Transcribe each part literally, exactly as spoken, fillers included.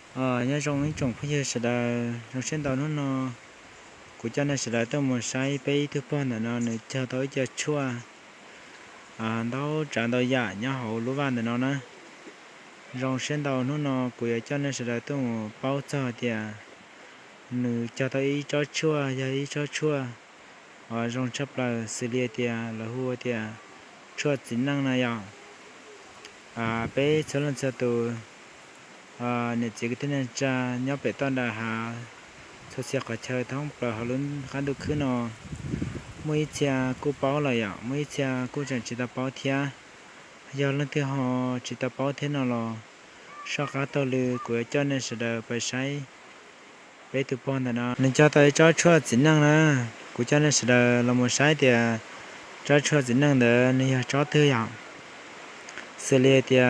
ờ nhớ trong những trồng bây giờ sẽ là trong sen tàu nó nó của cha này sẽ là trong một sai bay thứ ba là nó này cho tới cho chua à đâu trả đâu giả nhớ hậu lúa van để nó nè trong sen tàu nó nó của cha này sẽ là trong một bao giờ thì nữ cho tới cho chua giờ cho chua ở trong chấp là xử lý thì là hùa thì chua chính năng này à bé cho nên cho tôi à nếu chỉ cái tên là cha nhớ bé toàn là hà số xe cả chơi thông và họ luôn khá được khứ nó mấy cha cô báo là vậy mấy cha cô chẳng chỉ ta báo thia giờ lên thì họ chỉ ta báo thế nào là sau cả tàu lừa của cho nên sẽ được phải sai bé tụi con là nó nên cho tới cho chua chính năng nè của cho nên sẽ được là một sai thì cho chua chính năng để nên cho tư dạng xử lý thì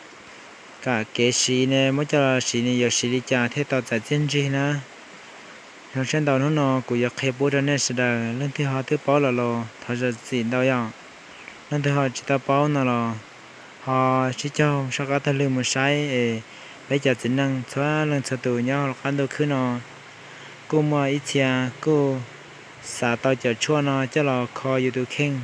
cả cái xí này mới cho xí này giờ xí đi trả thế tàu giải chiến gì nè trong trên tàu nó nó cũng có khép bút ra nên sẽ là lên thứ hai thứ sáu là lo thật ra gì đâu vậy lên thứ hai chỉ ta sáu là lo họ chỉ cho sau cả thời lượng một sai bây giờ tính năng xóa lên số tuổi nhau là ăn được khứ nó cô mà ít chia cô xả tàu chở chua nó cho là kho youtube king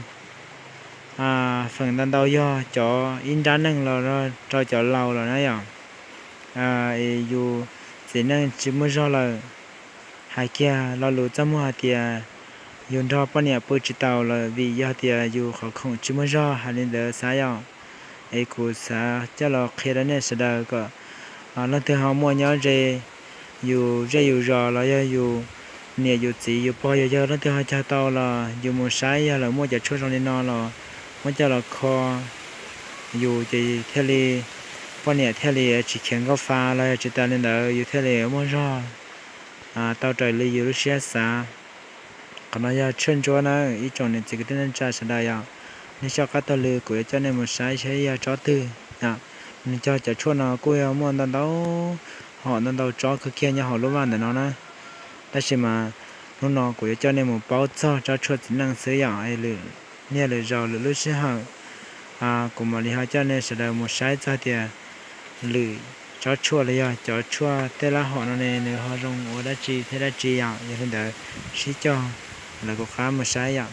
à phần đàn tàu do cho in ra năng là cho cho lâu rồi đấy à à dù tính năng chỉ mới cho là hai kia lo lụt cho mua tiền dùng cho bao nhiêu bữa chỉ tàu là vì giờ tiền dù họ không chỉ mới cho hai nên đỡ sai nhau ấy cũng sa cho là khi đó nên sẽ đỡ có à lần thứ họ mua nhau rồi dù rồi dù rồi là dù nè dù chỉ dù bao giờ giờ lần thứ họ cho tàu là dù một sai là mua giờ chút trong nó là mua cho là kho dù chỉ theo li bao nhiêu theo li chỉ khiến có pha là chỉ ta nên đỡ dù theo li mua cho à tàu trời li dù xe xa còn nó giờ chân cho nó ý chọn nên chỉ cái tên cha sẽ đây à nên cho các tàu lừa của cho nên một sai sẽ cho tư à nên cho chả chua nó cô muốn đàn đấu họ đàn đấu cho cái kia nhà họ lúc ăn để nó nè但是嘛nó nó của cho nên một bao cho cho chua tính năng sử dụng ai lừa nghe lời rồi lừa lúc sẽ hở à cũng mà đi họ cho nên sẽ là một sai cho tiền lừa cho chua là cho chua thế là họ nó này họ dùng ở đó chi thế là chi à như thế đó chỉ cho là có khá một sai à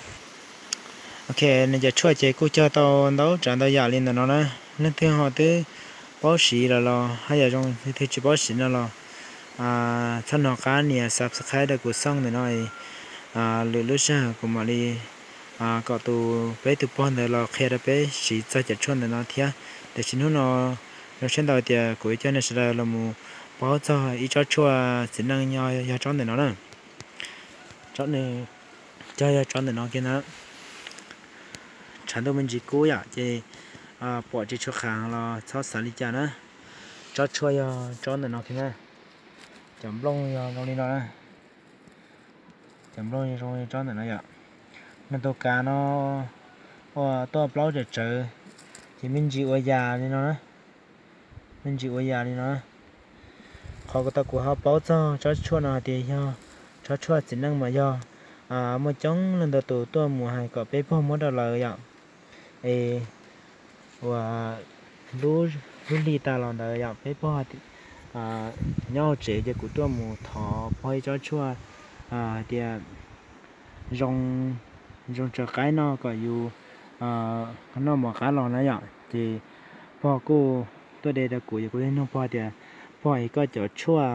ok nên giờ chua chế cô cho tao đấu trận tao giả lên là nó nè nên thứ họ thứ báo sĩ là lo hay là trong thứ chỉ báo sĩ là lo à thân họ cá nè subscribe được của xong thì nói à lựa lựa sang của mà đi à có tụ bé tụ pon để lo khe ra bé sĩ cho chặt chuan để nó thia để xin nó nó trên đầu thì của cho nên sẽ là một báo cho ý cho chua chỉ năng nhau nhau chọn để nó nè chọn này cho chọn để nó kia nó chẳng đâu mình chỉ cố ya chứ à bỏ chỉ cho hàng là cho sản lý trả nữa cho chua ya cho để nó kia nè chấm lông ya lông đi nó nè chấm lông rồi cho để nó ya nên tôi cá nó ờ tôi upload để chờ thì mình chỉ ở nhà đi nó mình chỉ ở nhà đi nó họ có ta của họ báo cho cho chua nào thì cho cho chua chỉ năng mà do à một chống lên từ tôi mùa hè có bé phong mất lời vậy ê và lú lú đi ta làm đời vậy bé phong à nhau trẻ cho của tôi mùa thọ phơi cho chua à thì rong rong cho cái nó có dù à nó mà cá lò nó vậy thìพ่อกูตัวเด็กกูอยู่กูเล่นน้องพ่อเดียพ่ออีกก็จะชั่ว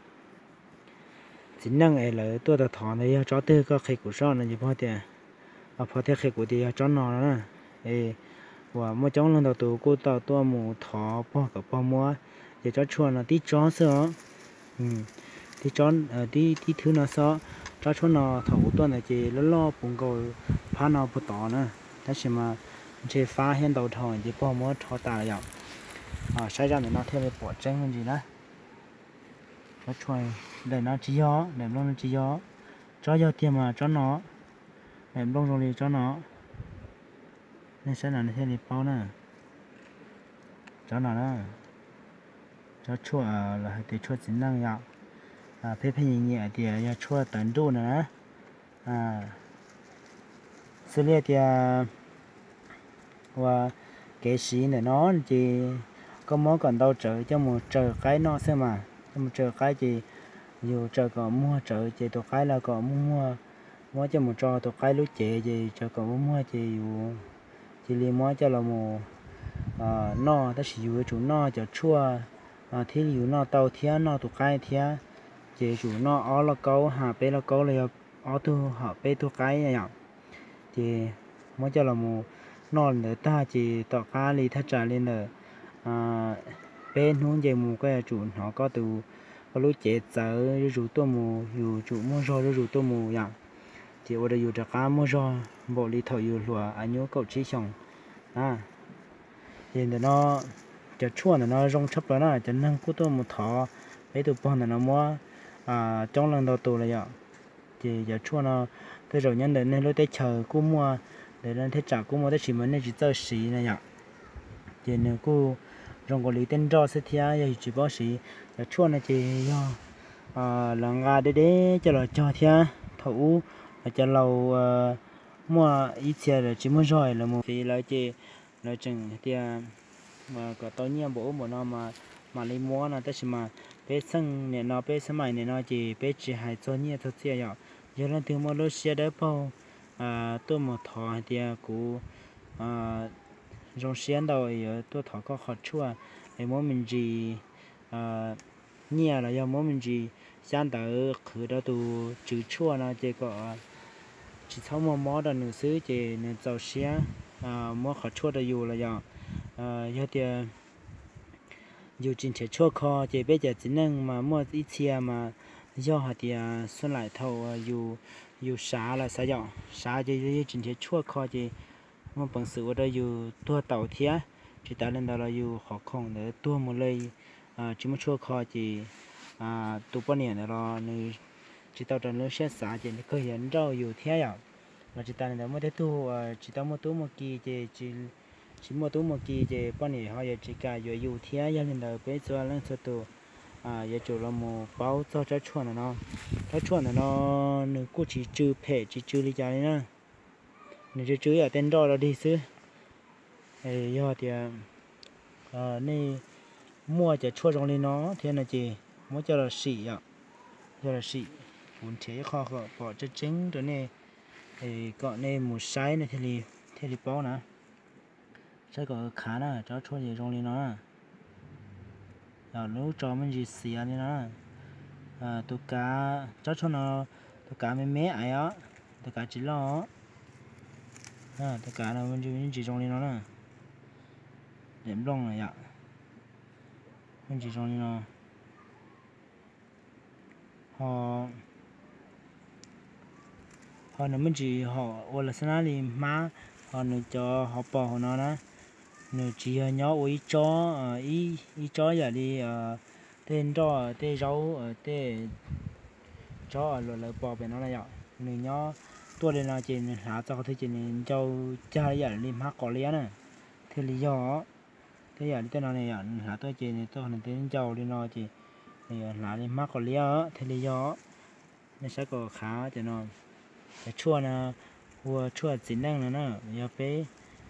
สินั่งไอ้เลยตัวตะถอนเลยจ้อตื้อก็เคยกูซ่อนนะอยู่พ่อเดียเอาพ่อเที่ยเคยกูเดียจ้อนนอนแล้วนะเอว่าเมื่อจ้องลงตัวตัวกูต่อตัวหมูถอพ่อกับพ่อมัวอย่าจ้อชั่วนะที่จ้อนเสืออืมที่จ้อนเอ่อที่ที่ถือนะซ้อจ้อชั่วนะถอตัวไหนจีแล้วล่อปุ่งกูพานาปุตตอนะแต่ใช่มาเชฟ้าเห็นดาวทองจีพ่อมัวทอตาอย่างà sai ra để nó theo cái bỏ tranh hơn gì đó nó chơi để nó chỉ gió để nó chỉ gió cho gió tiêm mà cho nó để bông rồi đi cho nó nên sẽ là theo đi bao nè cho nó đó cho chua là để chua chính năng vậy à phê phê nhẹ thì ya chua tận đủ nữa à xử lý thì và cái xí này nó chỉ có món còn đâu trợ cho một chờ cái nó xem mà cho một chờ cái gì dù chờ có mua trợ chỉ tụi cái là có mua mua mua cho một trò tụi cái lúc trẻ gì chờ có mua mua chỉ dù chỉ liền mua cho là một à nó ta chỉ dù chủ nó cho chua à thì dù nó tàu thiên nó tụi cái thiên chỉ chủ nó ó là câu hà bé là câu là ó tu họ bé tụi cái nhỉ thì mua cho là một non để ta chỉ tọt cá li thắt trả lên là à bên hướng về một cái chủ nó có từ có lúc chế giờ rủ tôi mù dù chủ mua rau rủ tôi mù vậy chỉ ở đây dù trả cá mua rau bộ li thổi dù lúa anh nhớ cậu chỉ xong à hiện tại nó chả chua nó rong chấp rồi nó cho nên cứ tôi một thọ lấy từ bọn nó mua à trong lần đầu tù là vậy thì chả chua nó tới rồi nhân đến nên lúc tới chờ cứ mua để nên thế trả cứ mua tới chỉ mới nên chỉ tơ xí này vậy thì nếu cứ rong có lý tên rau sẽ thia giờ chỉ bảo xí chả chua này chỉ do à lần gà để để cho là cho thia thủ cho lâu mua ít xe là chỉ mua rồi là một vì là chỉ là chừng thì mà có tao nhiều bố một nó mà mà lấy mua nó tất mà bé sân này nó bé sân mày này nó chỉ bé chỉ hay cho nhiều thôi chứ ạ giờ nó từ một lúc xe đấy bao à tôi một thọ thì cũng à trong xe đâu tôi thọ có khó chua để mỗi mình chỉ à nhiều là do mỗi mình chỉ sáng tới khử đó từ chữ chua nó chỉ có chỉ sau một món đó nữa xứ chỉ nên giàu xe à món khó chua đó dù là do à do thì dù chính chế chua kho chỉ bây giờ chỉ năng mà mua ít xe mà do họ thì xuân lại thầu dù dù xả là sao vậy xả chỉ chính chế chua kho chỉ mà bằng sự ở đây dù tua tàu thía chỉ ta lên đó là dù khó khăn để tua một lấy à chỉ một chua kho chỉ à tụ bao nhiêu đó nên chỉ tao trong nước xét xả chỉ có hiện rau dù thế à mà chỉ ta lên đó mới thấy tu chỉ tao mua tu một kỳ chỉ chỉ chỉ mua tu một kỳ chỉ bao nhiêu họ chỉ cả dù dù thế giờ lên đó bây giờ lên số tu à giờ chủ là một bao cho trái chuồn nó trái chuồn nó nó cũng chỉ trừ phê chỉ trừ lý giải nữa nếu chưa chữ ở tên đó là đi xứ thì do thì à này mua cho chua trong lên nó thế là gì mua cho là xỉ ạ cho là xỉ muốn chế kho kho bỏ cho trứng rồi này thì có này một size này thì thì thì bao nè sẽ có khá nè cho chua gì trong lên nó rồi lúc cho mình gì xỉ lên nó à tụi cá cho chua nó tụi cá mấy mấy ai á tụi cá chỉ lo à tất cả là mình chỉ trong nó nè điểm lông này ạ mình chỉ trong nó họ họ nó mình chỉ họ ở là sao đi má họ nó cho họ bỏ họ nó nè nó chỉ nhỏ ý chó ý ý chó giờ đi tên cho tên rau tên chó rồi lại bỏ về nó này ạ nó nhỏ tôi lên là chỉ hạ cho thế chỉ nên cho cha giờ lên hát có lẽ nè thế lý do thế giờ tên nào này hạ tôi chỉ nên tôi nên tên giàu đi nó chỉ là lên hát có lẽ thế lý do nó sẽ có khá cho nó cái chua nè vừa chua chính năng nữa nè giờ phải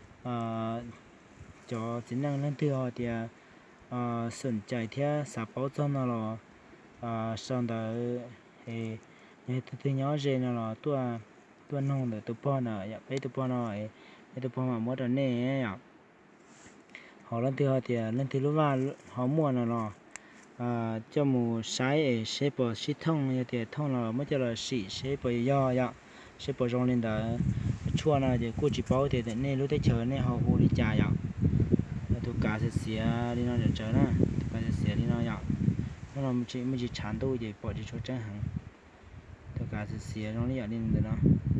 cho chính năng lên từ họ thì sườn chạy theo sạp bao cho nó là xong đó thì từ từ nhỏ rồi nó là tôi tôi nông để tôi bỏ nè, vậy bây tôi bỏ nè, vậy tôi bỏ mà mất rồi nè, họ lên từ họ thì lên từ lúc mà họ mua nó là à cho một sai sẽ bỏ xí thông vậy thì thông là mới cho là xí sẽ bỏ do vậy sẽ bỏ rong lên đó chua này thì cô chỉ bảo thì nên lúc tới chờ nên họ hồ đi trả vậy tôi cá sẽ xỉa đi nó để chờ nè cá sẽ xỉa đi nó vậy nó là chỉ mới chỉ chán tôi thì bỏ đi chỗ chân hàng tôi cá sẽ xỉa nó đi ở lên đó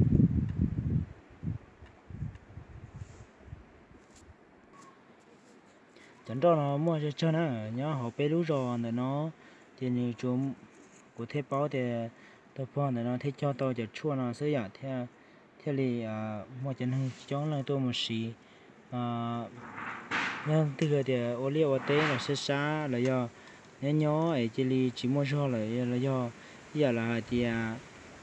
chẳng cho nó mua cho cho nó nhớ họ bé lú rồi để nó thì như chúng của thế báo thì tôi bỏ để nó thế cho tôi cho chua nó sẽ giả theo theo thì mua chân hơi chó là tôi một xí nhưng từ cái thì ô liu tế là sẽ xa là do nhớ nhớ ấy chỉ li chỉ mua cho là là do giờ là thì à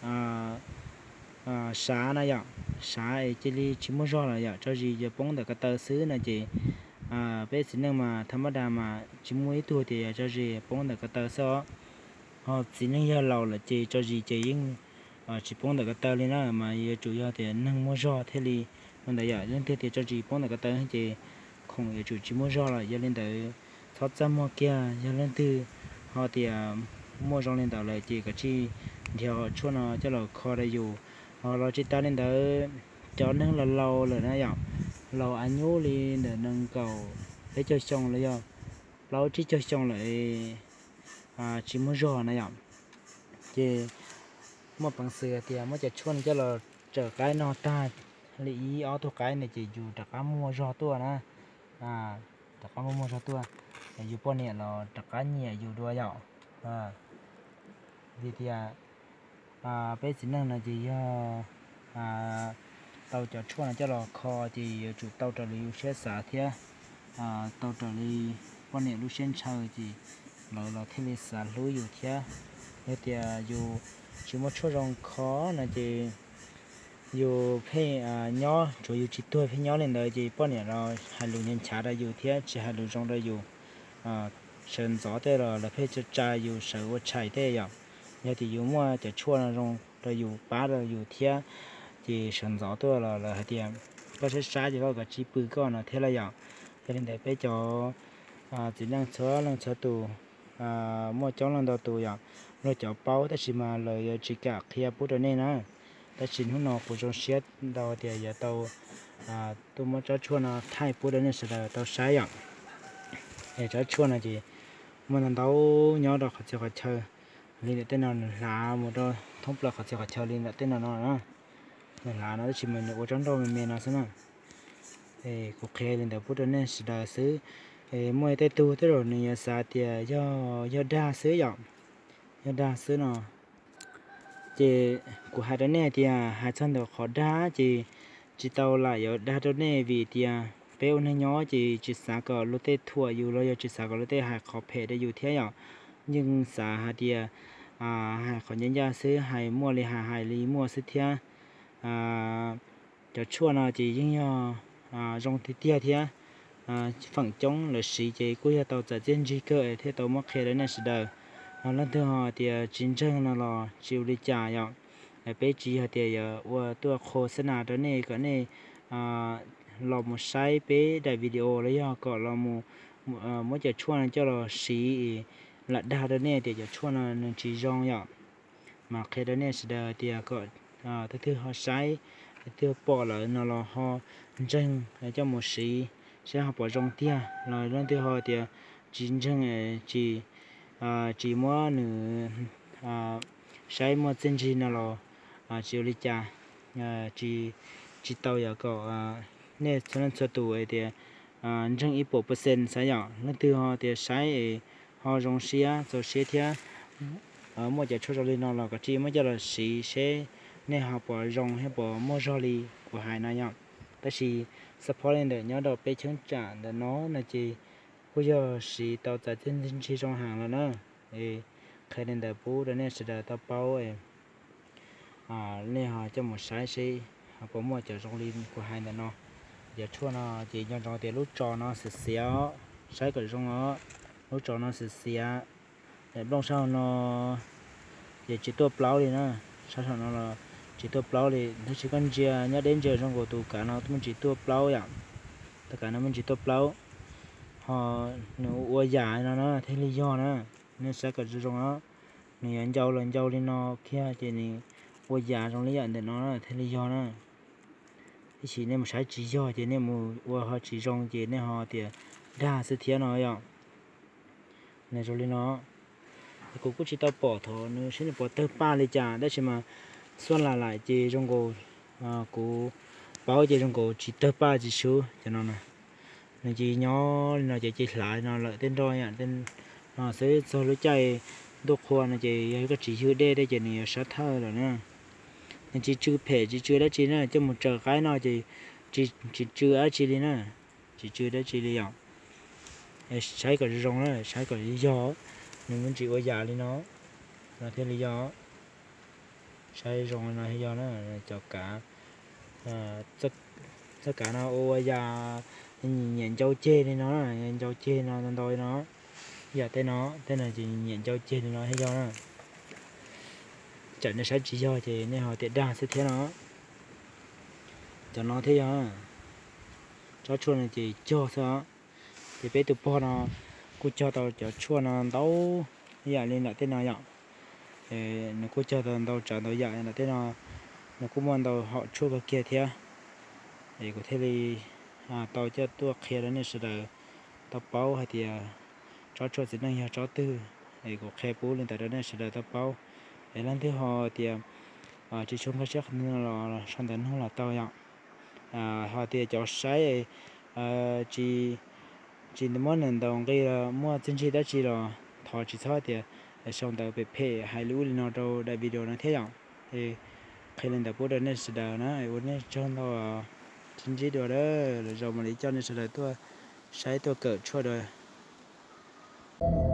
à xa này vậy xa ấy chỉ li chỉ mua cho là vậy cho gì giờ bóng được cái tờ xứ này chị à bé xin năng mà tham đa mà chỉ muốn tuổi thì cho gì bông được cái tờ sao họ xin năng giờ lâu là chỉ cho gì chỉ những à chỉ bông được cái tờ lên đó mà chủ yếu thì năng mua rau thế li nên là giờ lên thì cho gì bông được cái tờ thì không giờ chủ chỉ mua rau là giờ lên tới thoát ra mua kia giờ lên từ họ thì mua rau lên tàu lại chỉ cái chi theo chỗ nào cho là kho đây dù họ lo chỉ ta lên tới cho nên là lâu rồi nó dạo lâu anh nhú đi để nâng cầu để cho xong là do lâu chỉ cho xong lại à chỉ muốn rò này dạo thì một bằng sửa thì mớiจะชวนcho là trở cái nó ta lý ở thuộc cái này chỉ dù tất cả mua rò tua na à tất cả mua rò tua dù bọn này là tất cả nhiều dù đua dạo à vì thì à bây giờ là chỉ à tàu chở chuột là cho là kho thì chủ tàu trở lưu xe xả thế à tàu trở lưu quan niệm lưu sen chơi thì nó là thế là xả lưuอยู่thế như thì dù chỉ một chỗ rong khó là chỉ dù phải à nhỏ chủ yếu chỉ tôi phải nhỏ lên đời thì quan niệm là hai lưu nhân trả raอยู่thế chỉ hai lưu rong raอยู่à sơn gió thế là là phải cho tráiอยู่sợว่าchạy thế vậy như thì dù mà chở chuột là rong raอยู่ba raอยู่thế thì sơn gió tôi là là thì có sẽ sai thì có cái chi bự con là thế là vậy cho nên để bây giờ à chỉ năng số năng số tù à mua cháu năng đầu tù vậy rồi cháu bao ta chỉ mà lời chỉ cả kia bút này nè ta chỉ hôm nào cũng trong xét đầu thì giờ tàu à tôi muốn cháu chua nó thay bút này sẽ là tàu sai vậy để cháu chua này thì mình làm tàu nhỏ đó họ sẽ phải chơi lên để tên nào là một đôi thông là họ sẽ phải chơi lên để tên nào nó là nó chỉ mình ở trong đó mình mình nó xem nào cuộc chơi lên đầu bút này sẽ là xứ mỗi tay tu thế rồi này sao thì do do đa xứ vậy do đa xứ nó chỉ của hai đứa này thì hai chân đều khó đá chỉ chỉ tàu lại ở đa đứa này vì thì béo này nhỏ chỉ chỉ sáng có lúc tết thuaอยู่rồi chỉ sáng có lúc tết hai khó phê đểอยู่thế vậy nhưng sáng hai thì à hai khó nhân gia xứ hai mua li hai hai li mua xứ thế à cho chua nó chỉ những nhau à trong thì tia thì à phần chống là sĩ chỉ cuối tàu trả tiền gì cơ thế tàu mắc kẹt đấy sẽ đời à lần thứ hai thì chiến tranh nó là chịu đi trả vậy để bé chỉ hay thì ởตัวโฆษณาตัวนี้ก็นี่อ่าเรามาใช้béได้วิดีโอแล้วก็เรามาอ่ามันจะชวนchoเราสีละดาตัวนี้เดี๋ยวจะชวนนึงจีจงอย่างมาแค่ตัวนี้sẽ đời thìก็อ่าthứ họใช้thứ bỏ lại nó là họ chân cho một sĩ sẽ học bỏ trong tia rồi lần thứ hai thì chính chân chỉ à chỉ mua nữa à sai mua chân chỉ nó là à chỉ lý cha à chỉ chỉ tàu giờ có à nè cho nên số tuổi thì à chân ít bộ percent sai nhở lần thứ hai thì sai họ trong xia rồi xia thia ở một giờ cho rồi nó là cái chỉ mới cho là sĩ sẽ nên học bỏ rong hay bỏ mua jolly của hai này nhở ta chỉ support lên để nhớ đầu bé chứng trả để nó là chỉ bây giờ chỉ tàu tại trên trên chỉ trong hàng là nó thì khai lên để bố để nên sẽ để tàu bao ấy à nên họ cho một sai sĩ họ có mua chở trong linh của hai này nó giờ chua nó chỉ cho trong tiền lúc trò nó sẽ xéo sai cái trong nó lúc trò nó sẽ xéo để long sau nó giờ chỉ tua plau đi nữa sau sau nó là chỉ tua plau thì nó chỉ cần chia nhớ đến giờ trong cổ tủ cả nó mình chỉ tua plau vậy tất cả nó mình chỉ tua plau họ nó uo giả nó nó thế lý do nữa nên sẽ có trong nó này anh dâu lên dâu lên nó kia thì này uo giả trong lý do để nó là thế lý do nữa thì chỉ nên một sai chỉ do thì nên một uo họ chỉ trong thì nên họ thì đa sự thiệt nó vậy này rồi lên nó cũng có chỉ tao bỏ thôi nữa xin bỏ tơ ba lên trả đấy chứ mà xuân là lại chỉ trong cổ à cổ báo chỉ trong cổ chỉ tơ ba chỉ số cho nó nè này chỉ nhỏ nó chỉ chỉ lại nó lại tên rồi ạ tên nó sẽ cho lối chạy đốt khoa nó chỉ có chỉ chữ D đây chỉ này sát thơ rồi nè nên chỉ chữ phê chỉ chữ đó chỉ nè cho một chờ cái nó chỉ chỉ chỉ chữ ấy chỉ đi nè chỉ chữ đó chỉ đi ạ sai cái rong đó sai cái lý do mình muốn chỉ có giả đi nó là thế lý do sai rong là lý do nó cho cả à tất tất cả nó ô giả nhện châu chê nên nó là nhện châu chê nó nên tôi nó giờ tên nó tên là chỉ nhện châu chê thì nó hay do nó trận nó sẽ chỉ do thì nên họ tiện đa sẽ thế nó cho nó thế đó cho chua này chỉ cho sao thì bé tụi po nó cô cho tao cho chua nó đấu giờ lên là tên nào vậy thì nó cô cho tao tao trả tao giờ là tên nào nó cũng muốn tao họ chua vào kia thế thì có thể đi à tao cho tôi kia đó nên sẽ là tao bao hay thì cho cho chỉ năng cho tư thì có khe bố lên tại đó nên sẽ là tao bao để lần thứ họ thì à chỉ chung cái chắc nên là sang đến không là tao vậy à họ thì cho sai à chỉ chỉ muốn nên đồng cái mua chính trị đó chỉ là thọ chỉ thôi thì xong tao bị phê hay lú nó đâu đại video nó thế vậy thì khi lên tập bố đó nên sẽ đào nó ấy nên cho nó chính trị đó rồi mà đi cho nên sẽ là tôi sai tôi cỡ cho rồi